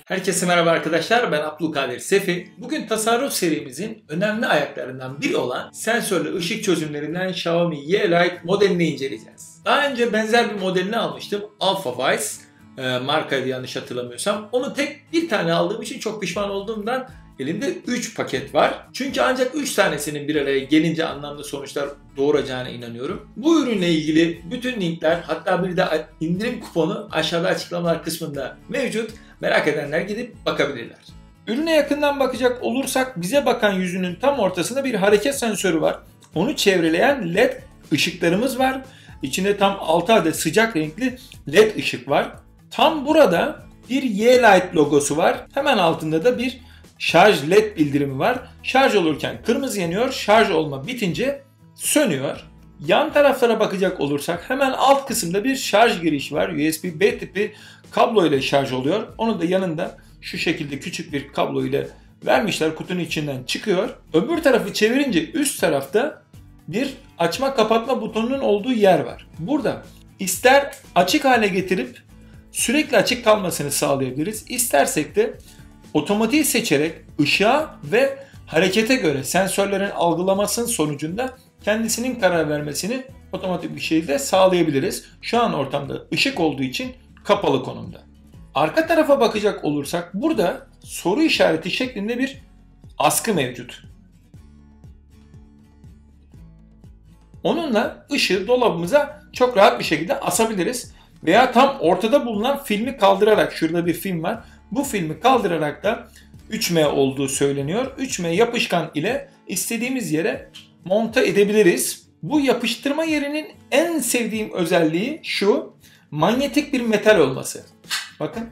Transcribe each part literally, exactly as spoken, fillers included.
Herkese merhaba arkadaşlar, ben Abdülkadir Sefi. Bugün tasarruf serimizin önemli ayaklarından biri olan sensörlü ışık çözümlerinden Xiaomi Yeelight modelini inceleyeceğiz. Daha önce benzer bir modelini almıştım, AlphaWise e, markaydı yanlış hatırlamıyorsam. Onu tek bir tane aldığım için çok pişman olduğumdan elimde üç paket var. Çünkü ancak üç tanesinin bir araya gelince anlamlı sonuçlar doğuracağına inanıyorum. Bu ürünle ilgili bütün linkler, hatta bir de indirim kuponu aşağıda açıklamalar kısmında mevcut. Merak edenler gidip bakabilirler. Ürüne yakından bakacak olursak bize bakan yüzünün tam ortasında bir hareket sensörü var. Onu çevreleyen led ışıklarımız var. İçinde tam altı adet sıcak renkli led ışık var. Tam burada bir Yeelight logosu var. Hemen altında da bir şarj led bildirimi var. Şarj olurken kırmızı yanıyor, şarj olma bitince sönüyor. Yan taraflara bakacak olursak hemen alt kısımda bir şarj girişi var. U S B B tipi kablo ile şarj oluyor. Onu da yanında şu şekilde küçük bir kablo ile vermişler. Kutunun içinden çıkıyor. Öbür tarafı çevirince üst tarafta bir açma kapatma butonunun olduğu yer var. Burada ister açık hale getirip sürekli açık kalmasını sağlayabiliriz. İstersek de otomatiği seçerek ışığa ve harekete göre sensörlerin algılamasının sonucunda kendisinin karar vermesini otomatik bir şekilde sağlayabiliriz. Şu an ortamda ışık olduğu için kapalı konumda. Arka tarafa bakacak olursak burada soru işareti şeklinde bir askı mevcut. Onunla ışığı dolabımıza çok rahat bir şekilde asabiliriz. Veya tam ortada bulunan filmi kaldırarak, şurada bir film var. Bu filmi kaldırarak da üç M olduğu söyleniyor. üç M yapışkan ile istediğimiz yere monte edebiliriz. Bu yapıştırma yerinin en sevdiğim özelliği şu: manyetik bir metal olması. Bakın.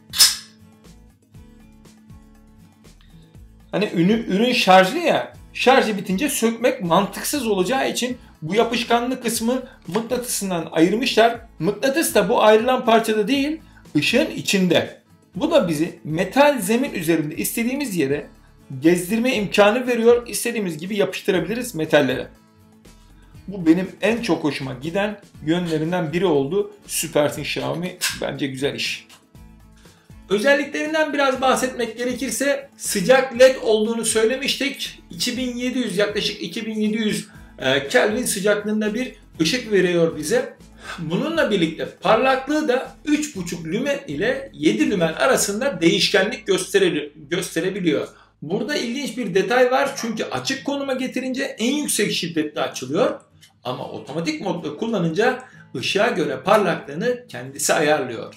Hani ürün, ürün şarjlı ya, şarjı bitince sökmek mantıksız olacağı için bu yapışkanlı kısmı mıknatısından ayırmışlar. Mıknatıs da bu ayrılan parçada değil, ışığın içinde. Bu da bizi metal zemin üzerinde istediğimiz yere gezdirme imkanı veriyor. İstediğimiz gibi yapıştırabiliriz metallere. Bu benim en çok hoşuma giden yönlerinden biri oldu. Süpersin Xiaomi. Bence güzel iş. Özelliklerinden biraz bahsetmek gerekirse sıcak led olduğunu söylemiştik. iki bin yedi yüz yaklaşık iki bin yedi yüz Kelvin sıcaklığında bir ışık veriyor bize. Bununla birlikte parlaklığı da üç buçuk lümen ile yedi lümen arasında değişkenlik göstere gösterebiliyor. Burada ilginç bir detay var, çünkü açık konuma getirince en yüksek şiddette açılıyor. Ama otomatik modda kullanınca ışığa göre parlaklığını kendisi ayarlıyor.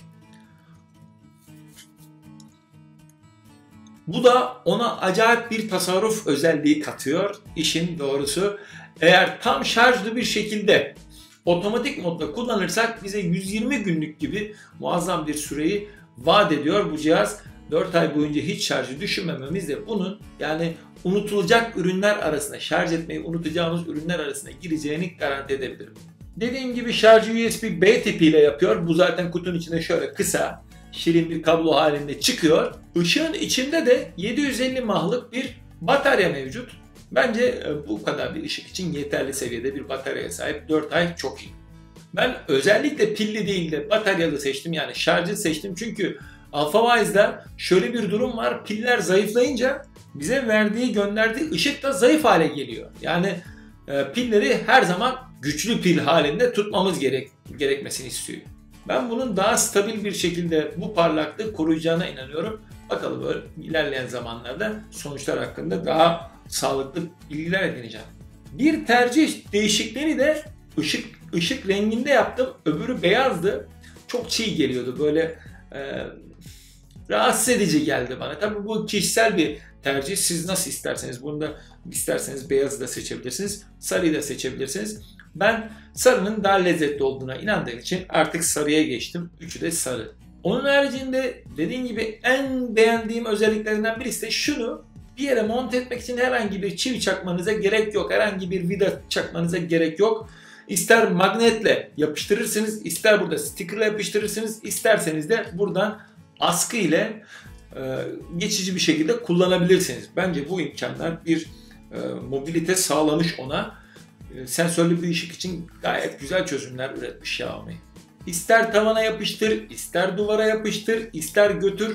Bu da ona acayip bir tasarruf özelliği katıyor. İşin doğrusu, eğer tam şarjlı bir şekilde otomatik modda kullanırsak bize yüz yirmi günlük gibi muazzam bir süreyi vaat ediyor bu cihaz. dört ay boyunca hiç şarjı düşünmememiz de bunun, yani unutulacak ürünler arasında, şarj etmeyi unutacağımız ürünler arasında gireceğini garanti edebilirim. Dediğim gibi şarjı U S B B tipiyle yapıyor. Bu zaten kutunun içinde şöyle kısa, şirin bir kablo halinde çıkıyor. Işığın içinde de yedi yüz elli mAh'lık bir batarya mevcut. Bence bu kadar bir ışık için yeterli seviyede bir bataryaya sahip. dört ay çok iyi. Ben özellikle pilli değil de bataryalı seçtim, yani şarjı seçtim, çünkü AlphaWise'da şöyle bir durum var: piller zayıflayınca bize verdiği, gönderdiği ışık da zayıf hale geliyor. Yani e, pilleri her zaman güçlü pil halinde tutmamız gerek, gerekmesini istiyor. Ben bunun daha stabil bir şekilde bu parlaklığı koruyacağına inanıyorum. Bakalım böyle ilerleyen zamanlarda sonuçlar hakkında daha sağlıklı bilgiler edineceğim. Bir tercih değişikliğini de ışık ışık renginde yaptım. Öbürü beyazdı. Çok çiğ geliyordu. Böyle e, rahatsız edici geldi bana. Tabii bu kişisel bir tercih. Siz nasıl isterseniz, bunu da isterseniz beyazı da seçebilirsiniz, sarıyı da seçebilirsiniz. Ben sarının daha lezzetli olduğuna inandığım için artık sarıya geçtim. Üçü de sarı. Onun haricinde dediğim gibi en beğendiğim özelliklerinden birisi de şunu: bir yere monte etmek için herhangi bir çivi çakmanıza gerek yok. Herhangi bir vida çakmanıza gerek yok. İster magnetle yapıştırırsınız, ister burada stickerla yapıştırırsınız, isterseniz de buradan askı ile e, geçici bir şekilde kullanabilirsiniz. Bence bu imkanlar, bir e, mobilite sağlamış ona. E, sensörlü bir ışık için gayet güzel çözümler üretmiş Xiaomi. İster tavana yapıştır, ister duvara yapıştır, ister götür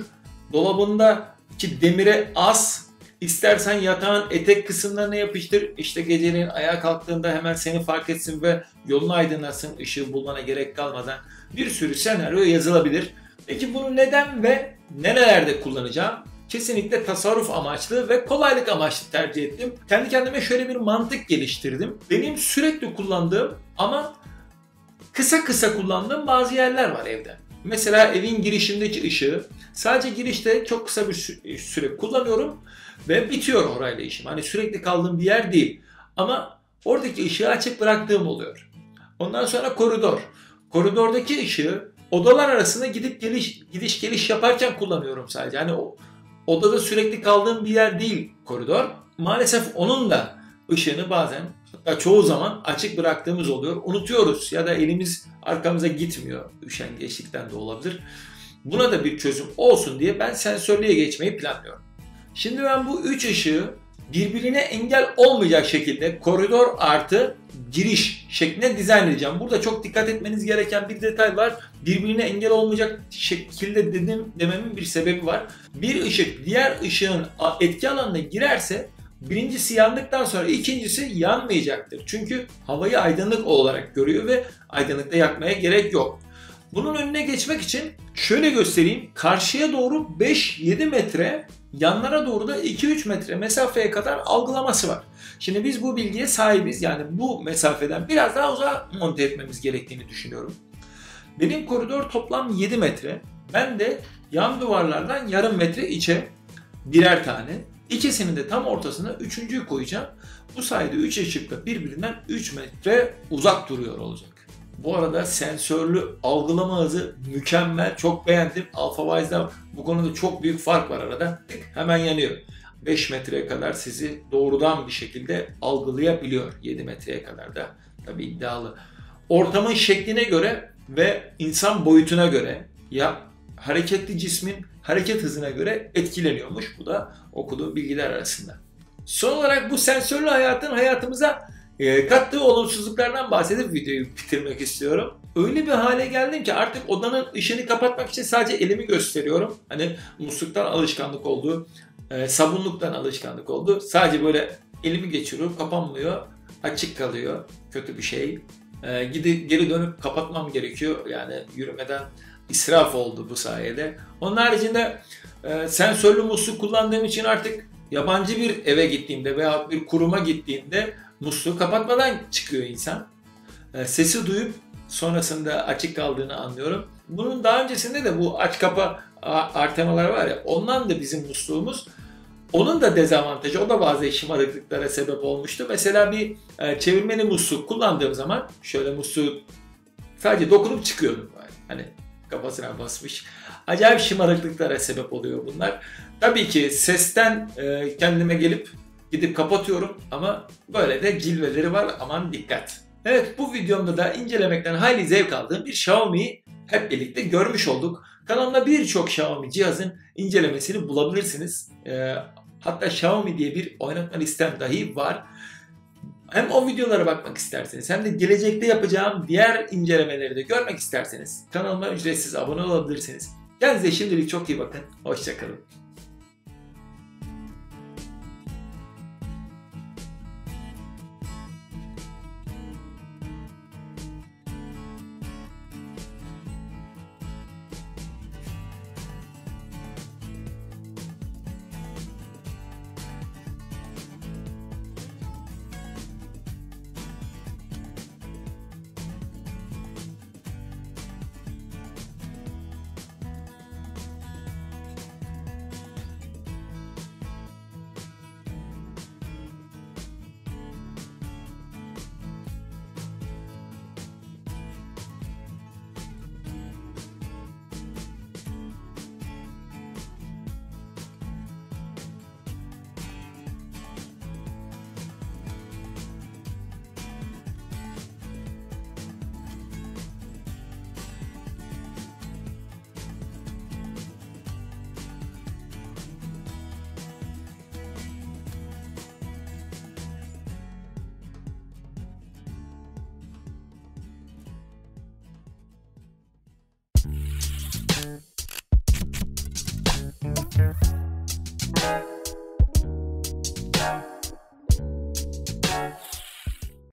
dolabındaki demire as. İstersen yatağın etek kısımlarına yapıştır. İşte geceleyin ayağa kalktığında hemen seni fark etsin ve yolunu aydınlatsın. Işığı bulmana gerek kalmadan bir sürü senaryo yazılabilir. Peki bunu neden ve nerelerde kullanacağım? Kesinlikle tasarruf amaçlı ve kolaylık amaçlı tercih ettim. Kendi kendime şöyle bir mantık geliştirdim. Benim sürekli kullandığım ama kısa kısa kullandığım bazı yerler var evde. Mesela evin girişindeki ışığı sadece girişte çok kısa bir süre kullanıyorum ve bitiyor orayla işim. Hani sürekli kaldığım bir yer değil. Ama oradaki ışığı açık bıraktığım oluyor. Ondan sonra koridor. Koridordaki ışığı odalar arasında gidip geliş gidiş geliş yaparken kullanıyorum sadece. Hani o odada sürekli kaldığım bir yer değil koridor. Maalesef onun da ışığını bazen, hatta çoğu zaman açık bıraktığımız oluyor. Unutuyoruz ya da elimiz arkamıza gitmiyor. Üşengeçlikten de olabilir. Buna da bir çözüm olsun diye ben sensörlüğe geçmeyi planlıyorum. Şimdi ben bu üç ışığı birbirine engel olmayacak şekilde koridor artı giriş şeklinde dizayn edeceğim. Burada çok dikkat etmeniz gereken bir detay var. Birbirine engel olmayacak şekilde dedim dememin bir sebebi var. Bir ışık diğer ışığın etki alanına girerse birincisi yandıktan sonra ikincisi yanmayacaktır. Çünkü havayı aydınlık olarak görüyor ve aydınlıkta yakmaya gerek yok. Bunun önüne geçmek için şöyle göstereyim. Karşıya doğru beş yedi metre, yanlara doğru da iki üç metre mesafeye kadar algılaması var. Şimdi biz bu bilgiye sahibiz. Yani bu mesafeden biraz daha uzağa monte etmemiz gerektiğini düşünüyorum. Benim koridor toplam yedi metre. Ben de yan duvarlardan yarım metre içe birer tane. İkisinin de tam ortasına üçüncüyü koyacağım. Bu sayede üç ışık da birbirinden üç metre uzak duruyor olacak. Bu arada sensörlü algılama hızı mükemmel. Çok beğendim. AlphaWise'da bu konuda çok büyük fark var arada. Hemen yanıyor. beş metreye kadar sizi doğrudan bir şekilde algılayabiliyor. yedi metreye kadar da tabii iddialı. Ortamın şekline göre ve insan boyutuna göre ya hareketli cismin hareket hızına göre etkileniyormuş. Bu da okuduğum bilgiler arasında. Son olarak bu sensörlü hayatın hayatımıza e, kattığı olumsuzluklardan bahsedip videoyu bitirmek istiyorum. Öyle bir hale geldim ki artık odanın ışığını kapatmak için sadece elimi gösteriyorum. Hani musluktan alışkanlık oldu, e, sabunluktan alışkanlık oldu. Sadece böyle elimi geçiriyorum, kapanmıyor, açık kalıyor. Kötü bir şey. E, gidi, geri dönüp kapatmam gerekiyor. Yani yürümeden israf oldu bu sayede. Onun haricinde e, sensörlü musluk kullandığım için artık yabancı bir eve gittiğimde veya bir kuruma gittiğimde musluğu kapatmadan çıkıyor insan. E, sesi duyup sonrasında açık kaldığını anlıyorum. Bunun daha öncesinde de bu aç kapa artemalar var ya, ondan da bizim musluğumuz. Onun da dezavantajı, o da bazı şımarıklıklara sebep olmuştu. Mesela bir e, çevirmeli musluk kullandığım zaman şöyle musluğu sadece dokunup çıkıyordum. Hani kafasına basmış. Acayip şımarıklıklara sebep oluyor bunlar. Tabii ki sesten e, kendime gelip gidip kapatıyorum ama böyle de cilveleri var, aman dikkat. Evet, bu videomda da incelemekten hayli zevk aldığım bir Xiaomi'yi hep birlikte görmüş olduk. Kanalımda birçok Xiaomi cihazın incelemesini bulabilirsiniz. E, hatta Xiaomi diye bir oynatma listem dahi var. Hem o videolara bakmak isterseniz hem de gelecekte yapacağım diğer incelemeleri de görmek isterseniz kanalıma ücretsiz abone olabilirsiniz. Kendinize şimdilik çok iyi bakın. Hoşça kalın.